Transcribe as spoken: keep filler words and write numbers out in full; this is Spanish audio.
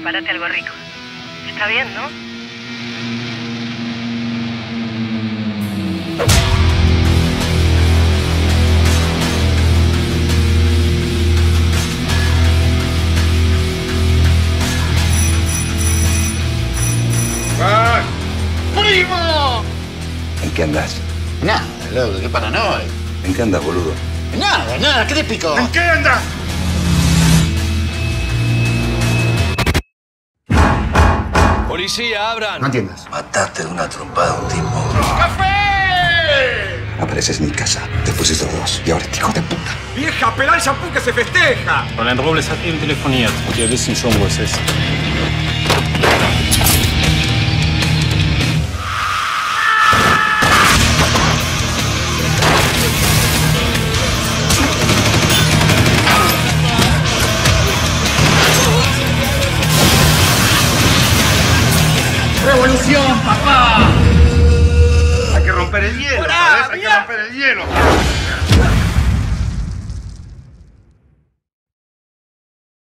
prepárate algo rico. Está bien, ¿no? ¡Ah! ¡Primo! ¿En qué andás? Nada, loco, qué paranoia. ¿En qué andas, boludo? Nada, nada, ¿qué te pico? ¿En qué andas? Policía, abran. No entiendas. Mataste de una trompada a un tipo. ¡Café! Apareces en mi casa, después estos dos, y ahora este hijo de puta. ¡Vieja, pelá el shampoo que se festeja! Fräulein Robles hat eben telefoniert und wir wissen schon, wo es ist. ¡Revolución, papá! Hay que romper el hielo, ¡Hola, ¿sabes? Hay que mira! romper el hielo.